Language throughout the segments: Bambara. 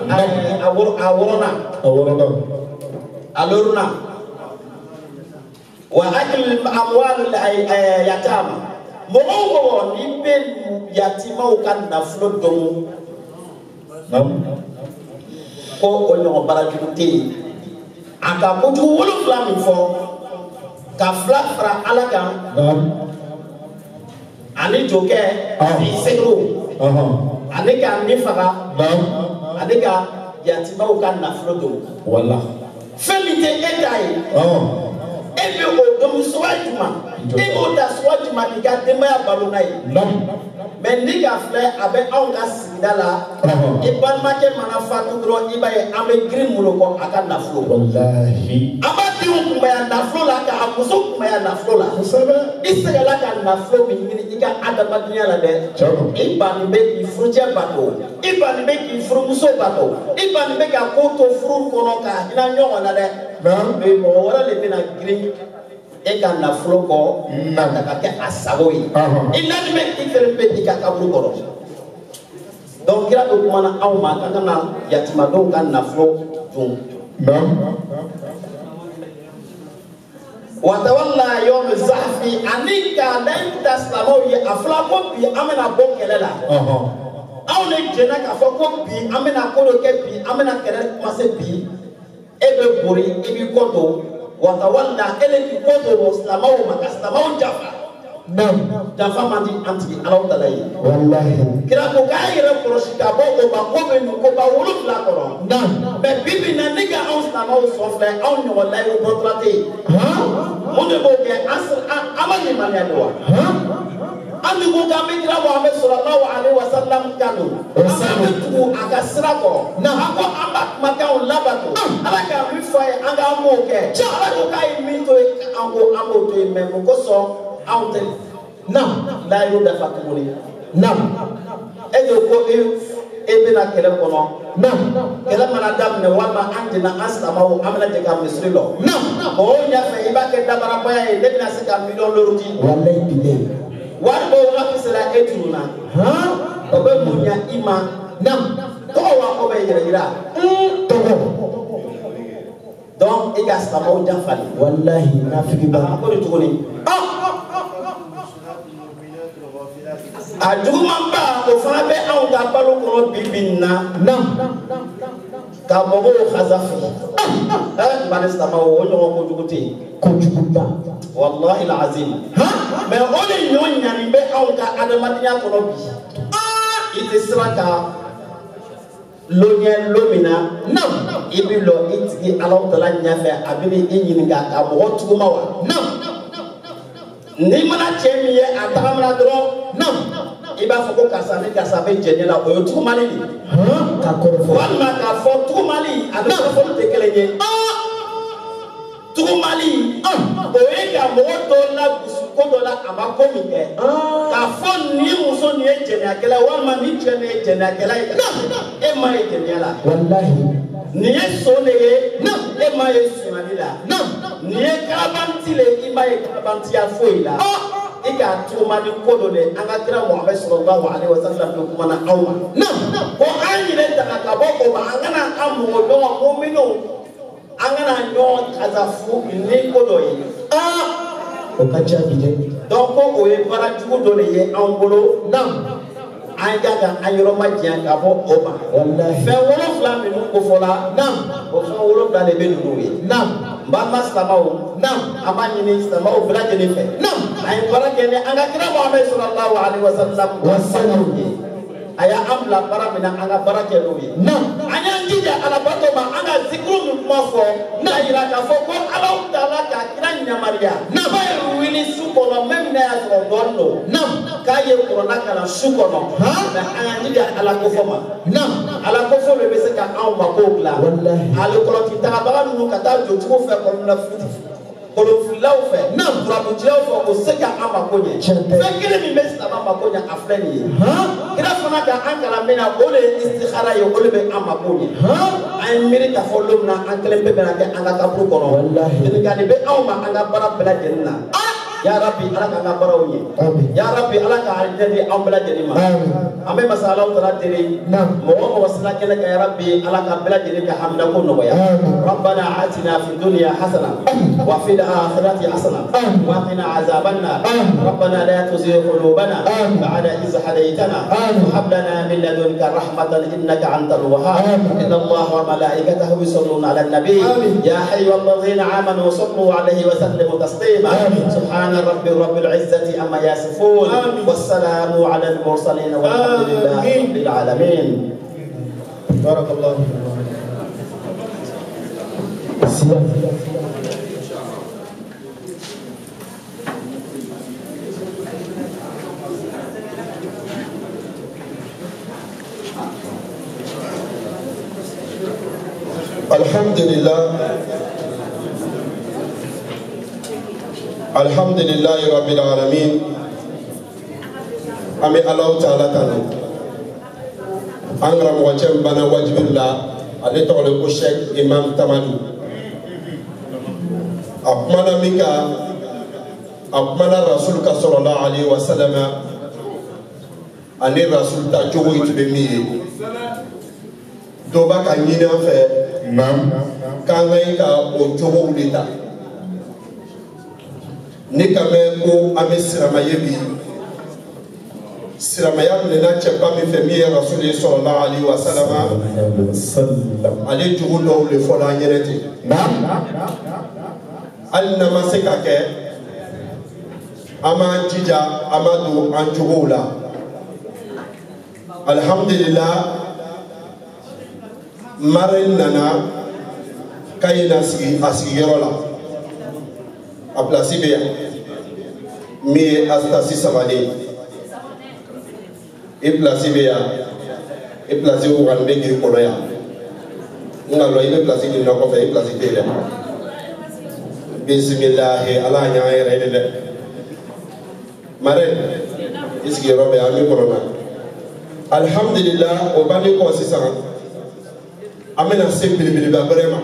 aloruna wa akil amwal yatama mo ni be yatima o kan na flo domu ko o no barajute aka ko wolo flam fo ka fla fra alaga ani joke fi segro ani ka ni faga ani ka yatima o kan na flo domu wala femite etai ebe o domu swajuma ebe o da swajuma diga dema balonai mais ni ka fle abe anga sidala iban make mana fatu dro ibaye ame grim mulo ko aka naflo wallahi abati kumba ya naflo la ka amuso kumba ya naflo la isegala ka naflo mi ni ika adama dunya la de iban be ki fruje bato iban be ki frumuso bato iban be ka koto furu kono ka ina nyonga na de be mo wala le bina grim e ka naflo ko na ka ke asagoyi inani me ifere pe ka kaburu koro donc kira ko mana awma ka na yatima don kan naflo dum wa tawalla yawm zahfi anika dan taslamawi afla ko bi amena bon kelela aw ne jena ka fo ko bi amena ko lo ke bi amena kere mase bi e be bori e bi kodo watawalla ele ki kodo muslamaw makaslamaw jafa jafa mandi anti alaw dalai wallahi kira ko gaire proshika bo ba ko be ko ba wulu la koro be bibi na niga on slamaw sofle on no wallahi o botrate mo de bo ke asr amani maniawa andi ko ga me kira Muhammad sallallahu alaihi wasallam kanu andi tu aga srako na ako amba makao labato ala ka mi fa anga mo ke ala ko kai mi to ango amo to me ko so aunte na la yo da fatumuni na e yo ko e be na kele ko no na kele mana dam ne wa ma andi na asama o amana de ka misri lo na o nya fe iba ke da bara boya e de na se ka million loruti wallahi bile what do you say la etuna obe munya ima nam to wa obe yira to donc e ga sama o jafali wallahi nafiki ba ko to ni aduma ba ko fa be an ga balo ko bibinna nam ka bobo khazafi bani sama o nyo ko juguti ko juguta wallahi alazim mais on est nyonya ni be an ga adamadiya ko bi ite sraka lonyen lomina nam ibi lo itigi Allah taala nyafe abini enyinga ka mo tuguma wa nam ni mana chemi ye atamra dro nam iba foko kasabe kasabe jenela o tugumali ka korfo wala ka fo tugumali ada fo tekelenye tugumali o e ga mo do la busuko do la amako mi ke ka fo ni muso ni ejene akela wala ni jene ejene akela e ma ejene la wallahi ni so ne na e ma yesu malila na ni e kabantile e ma e kabanti afoila e ga tumani kodo ne anga kira Muhammad sallallahu alaihi wasallam ko mana awma na ko ani le ta ka boko ba angana amu do mu'minu angana nyo kazafu ni kodo yi o ka jabile donc o e bara jugo do ne ye ambolo na anga ga ayoro majian ka bo oba wallahi fe wolo fla mi ko fola nam o fe wolo da le be nuru yi nam ba maslamaw nam amani ni slamaw bla jeni fe nam ay bara kene anga kira Muhammad sallallahu alaihi wasallam aya amla bara mina anga bara kene yi nam anya njija ala bato ma anga zikru mu mafo na ira ka fo ko ala taala ka kira nyamaria na ba wini suko no memna ya so dondo nam kaye korona kala suko no na anya njija ala ko foma nam ala ko fo be se ka an ba ko gla wallahi ala ko ti ta ba nu ka ta jo ko fe ko na futi ko lo filaw fe nam dura bu jiaw fo ko se ka an ba ko nye fe kile mi mes ta ba ko nya afleni kira fana ka an kala mena o le istikhara yo ko le be an ba ko nye ay miri ta fo lo na an kele be na ke an ka kabru ko no wallahi ni ga ni be an ba an ga bara bela jenna Ya Rabbi ala ka bara o ye ya Rabbi ala ka aljadi ambala jadi ma ame masala tala tiri mo mo wasna kala ka ya Rabbi ala ka bela jadi ka hamda ko no ya rabbana atina fid dunya hasana wa fil akhirati hasana wa qina azabanna rabbana la tuzigh qulubana ba'da idh hadaytana wa hab lana min ladunka rahmatan innaka antal wahhab inna allaha wa malaikatahu yusalluna ala nabi ya ayyuhalladhina amanu sallu alayhi wa sallimu taslima subhana rabbil izzati amma yasifun wassalamu ala al mursalin walhamdulillahi rabbil alamin. Barakallahu Alhamdulillah rabbil alamin. Ami Allah Ta'ala tanu angra mo wacem bana wajibillah ale tole ko Sheikh Imam Tamadu apmana mika apmana rasul ka sallallahu alaihi wasallam ani rasul ta jogo itbe mi do ba ka nyina fe nam ka ngai ka o jogo ulita ni kame ko amesira mayebi siramaya nena chepa mi fe mi rasul sallallahu alaihi wasallam ale jogo do le fola nyerete nam al namaseka ke ama jija amadu anjugola alhamdulillah marin nana kayina asigi yorola a place be mi astasi sabane e place be ya e place o wan be ge kono ya ngalo e place ni nako fe e place de bismillah ala nya yere de mare isigi robe ami corona alhamdulillah o bani ko sisa amena se bilibili ba brema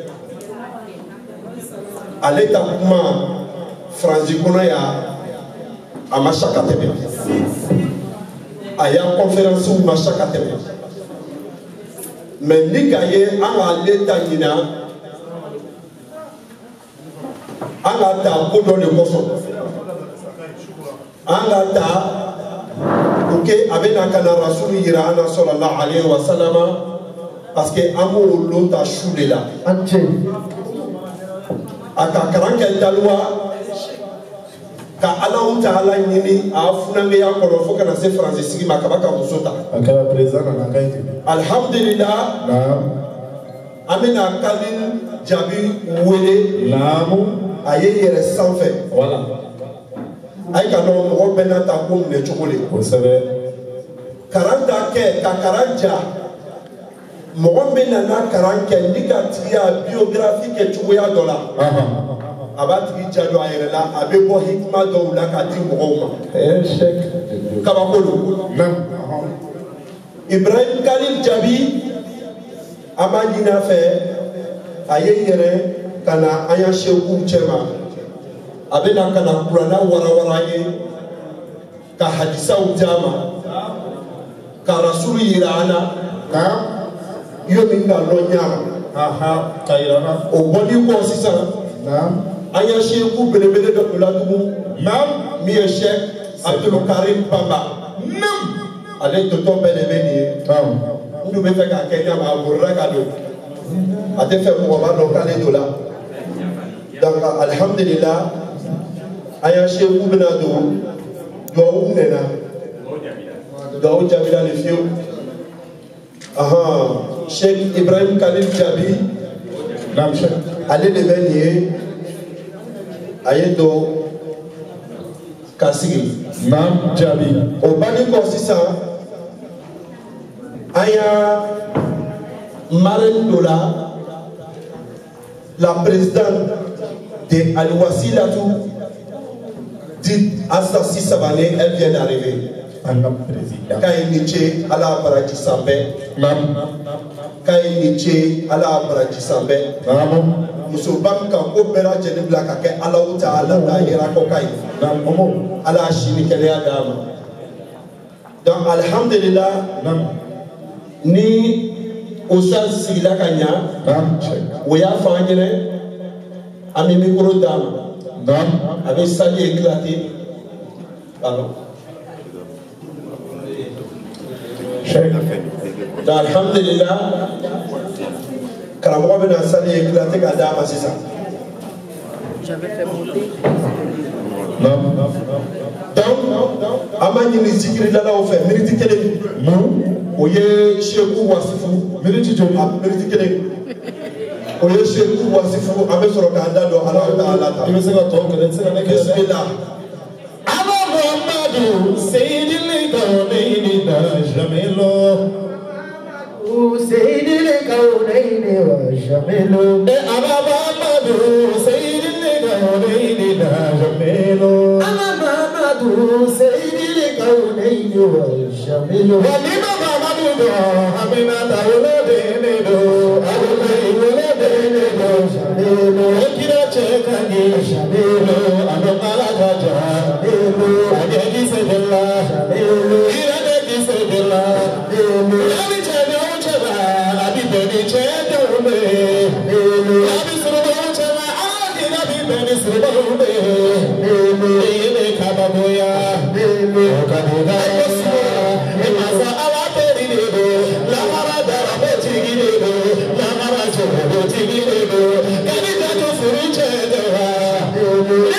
aleta kuma franzi kono ya amashaka tebe aya conférence ou machaka tebe mais likaye anga leta nyina anga ta kodo le koso anga ta ok abena kana rasul yira ana sallallahu alaihi wasallam parce que amour l'autre choulé là aka karanke dalwa ka Allah Ta'ala nyini afunange ya kono foka na se français sigi makabaka musota akala présent na kaiti alhamdulillah amina kalin jabi wele namu aye yere sanfé voilà ay ka no mo bena ta ko ne chokole vous savez karanta ke ka karanja mo bena na karanke ndika tia biographie ke chuya dola abati jado ayela abebo hikma do la ka ti mo Sheikh kabakolo Ibrahim Khalil Jabi amagina fe ayere kana aya sheku chema abena kana kurana wara ye ka hadisa ujama ka rasulu yirana ka yo minga lonya kairana o bodi ko sisa aya sheku belebele do latubu mi Sheikh Abdul Karim Bamba ale to belebe ni ndu be fe ka Kenya ma burra ka do ate fe mo ba do kale do la donc alhamdulillah aya sheku bena do nena do jabila le fiu Sheikh Ibrahim Khalil Jabi nam Sheikh ale de benier ayedo kasigi nam Jabi o bani ko sisa aya Maren Dola la présidente de Al-Wasilatou dit Assassi Savané, elle vient d'arriver. Kainiche ala baraji sambe. Kainiche ala baraji sambe. musoba min ka ko bɛɛ lajɛlen bila ka kɛ Alahu Taala ta yɛrɛ kɔka ye Ala y'a si ni kɛnɛya d'a ma donc alhamdulillah ni Ustaz sigila ka ɲa o y'a fɔ an ɲɛnɛ an bɛ micro d'a ma a bɛ salle éclater pardon donc alhamdulillah karamɔgɔ bɛna salle éclater ka d'a ma sisan donc an b'a ɲini zikirilalaw fɛ miniti kelen o ye Seku Wasifu miniti kelen o ye Seku Wasifu an bɛ sɔrɔ k'an da don Alahu Taala ta bismillah Ala Muhammadu Sayyidil Kawnayni wa Jamilu Sayyidil Kawnayni wa Jamilu Ala Muhammadu Sayyidil Kawnayni wa Jamilu Ala Muhammadu Sayyidil Kawnayni wa Jamilu Wa lima Muhammadu Amina Tawladin